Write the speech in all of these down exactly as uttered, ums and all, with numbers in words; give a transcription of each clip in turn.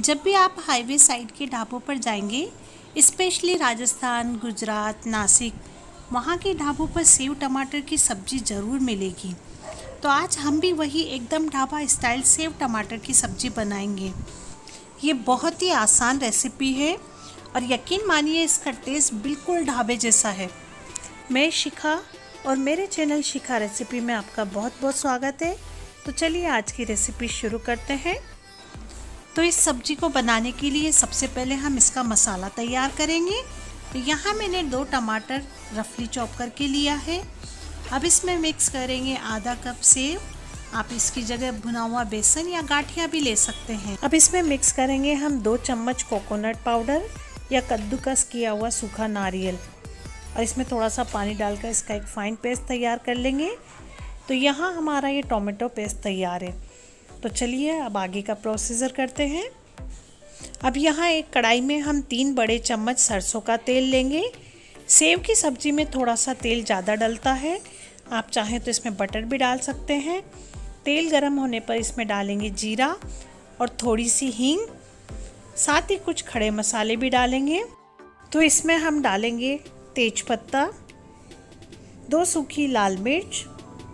जब भी आप हाईवे साइड के ढाबों पर जाएंगे, स्पेशली राजस्थान, गुजरात, नासिक, वहाँ के ढाबों पर सेव टमाटर की सब्ज़ी ज़रूर मिलेगी। तो आज हम भी वही एकदम ढाबा स्टाइल सेव टमाटर की सब्ज़ी बनाएंगे। ये बहुत ही आसान रेसिपी है और यकीन मानिए इसका टेस्ट बिल्कुल ढाबे जैसा है। मैं शिखा और मेरे चैनल शिखा रेसिपी में आपका बहुत बहुत स्वागत है। तो चलिए आज की रेसिपी शुरू करते हैं। तो इस सब्ज़ी को बनाने के लिए सबसे पहले हम इसका मसाला तैयार करेंगे। तो यहाँ मैंने दो टमाटर रफली चॉप करके लिया है। अब इसमें मिक्स करेंगे आधा कप सेव। आप इसकी जगह भुना हुआ बेसन या गाठिया भी ले सकते हैं। अब इसमें मिक्स करेंगे हम दो चम्मच कोकोनट पाउडर या कद्दूकस किया हुआ सूखा नारियल, और इसमें थोड़ा सा पानी डालकर इसका एक फाइन पेस्ट तैयार कर लेंगे। तो यहाँ हमारा ये टोमेटो पेस्ट तैयार है। तो चलिए अब आगे का प्रोसीजर करते हैं। अब यहाँ एक कढ़ाई में हम तीन बड़े चम्मच सरसों का तेल लेंगे। सेव की सब्ज़ी में थोड़ा सा तेल ज़्यादा डलता है, आप चाहें तो इसमें बटर भी डाल सकते हैं। तेल गर्म होने पर इसमें डालेंगे जीरा और थोड़ी सी हींग, साथ ही कुछ खड़े मसाले भी डालेंगे। तो इसमें हम डालेंगे तेजपत्ता, दो सूखी लाल मिर्च,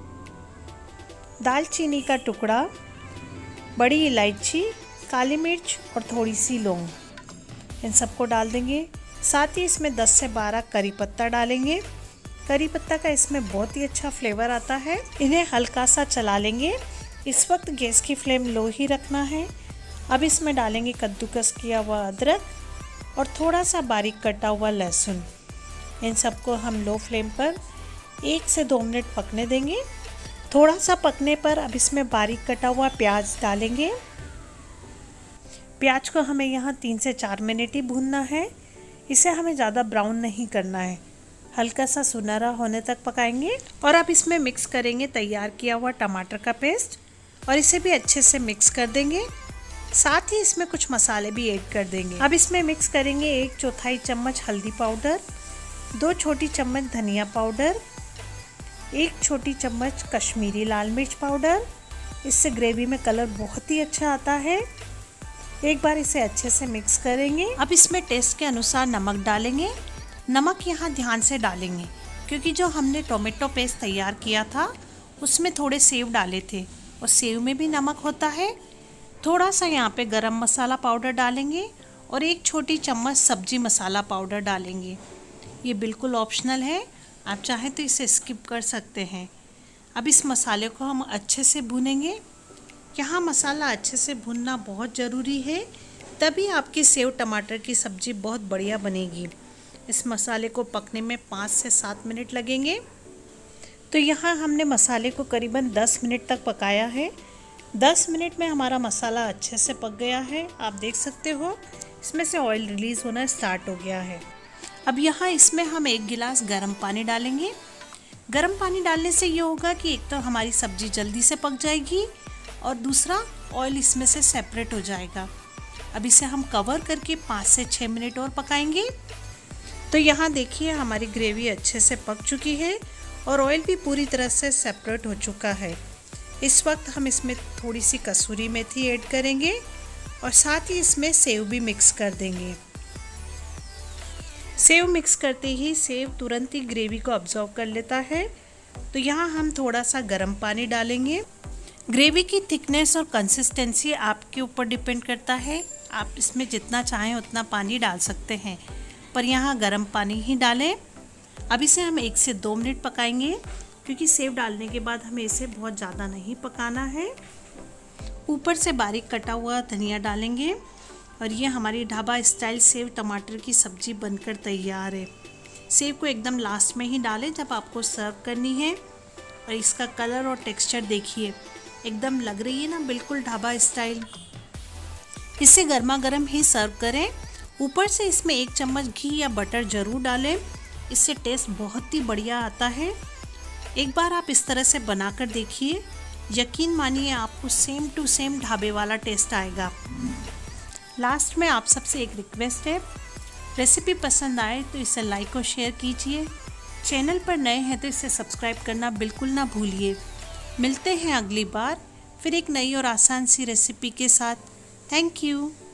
दालचीनी का टुकड़ा, बड़ी इलायची, काली मिर्च और थोड़ी सी लौंग, इन सबको डाल देंगे। साथ ही इसमें दस से बारह करी पत्ता डालेंगे। करी पत्ता का इसमें बहुत ही अच्छा फ्लेवर आता है। इन्हें हल्का सा चला लेंगे। इस वक्त गैस की फ्लेम लो ही रखना है। अब इसमें डालेंगे कद्दूकस किया हुआ अदरक और थोड़ा सा बारीक कटा हुआ लहसुन। इन सबको हम लो फ्लेम पर एक से दो मिनट पकने देंगे। थोड़ा सा पकने पर अब इसमें बारीक कटा हुआ प्याज डालेंगे। प्याज को हमें यहाँ तीन से चार मिनट ही भूनना है। इसे हमें ज़्यादा ब्राउन नहीं करना है, हल्का सा सुनहरा होने तक पकाएंगे। और अब इसमें मिक्स करेंगे तैयार किया हुआ टमाटर का पेस्ट और इसे भी अच्छे से मिक्स कर देंगे। साथ ही इसमें कुछ मसाले भी ऐड कर देंगे। अब इसमें मिक्स करेंगे एक चौथाई चम्मच हल्दी पाउडर, दो छोटी चम्मच धनिया पाउडर, एक छोटी चम्मच कश्मीरी लाल मिर्च पाउडर। इससे ग्रेवी में कलर बहुत ही अच्छा आता है। एक बार इसे अच्छे से मिक्स करेंगे। अब इसमें टेस्ट के अनुसार नमक डालेंगे। नमक यहाँ ध्यान से डालेंगे क्योंकि जो हमने टोमेटो पेस्ट तैयार किया था उसमें थोड़े सेव डाले थे और सेव में भी नमक होता है। थोड़ा सा यहाँ पे गरम मसाला पाउडर डालेंगे और एक छोटी चम्मच सब्जी मसाला पाउडर डालेंगे। ये बिल्कुल ऑप्शनल है, आप चाहें तो इसे स्किप कर सकते हैं। अब इस मसाले को हम अच्छे से भूनेंगे। यहाँ मसाला अच्छे से भूनना बहुत ज़रूरी है, तभी आपकी सेव टमाटर की सब्ज़ी बहुत बढ़िया बनेगी। इस मसाले को पकने में पाँच से सात मिनट लगेंगे। तो यहाँ हमने मसाले को करीबन दस मिनट तक पकाया है। दस मिनट में हमारा मसाला अच्छे से पक गया है। आप देख सकते हो इसमें से ऑयल रिलीज़ होना स्टार्ट हो गया है। अब यहाँ इसमें हम एक गिलास गर्म पानी डालेंगे। गर्म पानी डालने से ये होगा कि एक तो हमारी सब्ज़ी जल्दी से पक जाएगी और दूसरा ऑयल इसमें से सेपरेट हो जाएगा। अब इसे हम कवर करके पाँच से छः मिनट और पकाएंगे। तो यहाँ देखिए हमारी ग्रेवी अच्छे से पक चुकी है और ऑयल भी पूरी तरह से सेपरेट हो चुका है। इस वक्त हम इसमें थोड़ी सी कसूरी मेथी ऐड करेंगे और साथ ही इसमें सेव भी मिक्स कर देंगे। सेव मिक्स करते ही सेव तुरंत ही ग्रेवी को अब्जॉर्व कर लेता है। तो यहाँ हम थोड़ा सा गर्म पानी डालेंगे। ग्रेवी की थिकनेस और कंसिस्टेंसी आपके ऊपर डिपेंड करता है, आप इसमें जितना चाहें उतना पानी डाल सकते हैं, पर यहाँ गर्म पानी ही डालें। अब इसे हम एक से दो मिनट पकाएंगे क्योंकि सेव डालने के बाद हमें इसे बहुत ज़्यादा नहीं पकाना है। ऊपर से बारीक कटा हुआ धनिया डालेंगे और ये हमारी ढाबा स्टाइल सेव टमाटर की सब्ज़ी बनकर तैयार है। सेव को एकदम लास्ट में ही डालें जब आपको सर्व करनी है। और इसका कलर और टेक्सचर देखिए, एकदम लग रही है ना बिल्कुल ढाबा स्टाइल। इसे गर्मा गर्म ही सर्व करें। ऊपर से इसमें एक चम्मच घी या बटर ज़रूर डालें, इससे टेस्ट बहुत ही बढ़िया आता है। एक बार आप इस तरह से बनाकर देखिए, यकीन मानिए आपको सेम टू सेम ढाबे वाला टेस्ट आएगा। लास्ट में आप सबसे एक रिक्वेस्ट है, रेसिपी पसंद आए तो इसे लाइक और शेयर कीजिए। चैनल पर नए हैं तो इसे सब्सक्राइब करना बिल्कुल ना भूलिए। मिलते हैं अगली बार फिर एक नई और आसान सी रेसिपी के साथ। Thank you.